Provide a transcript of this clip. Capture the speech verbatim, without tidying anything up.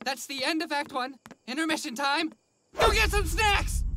That's the end of Act One. Intermission time. Go get some snacks!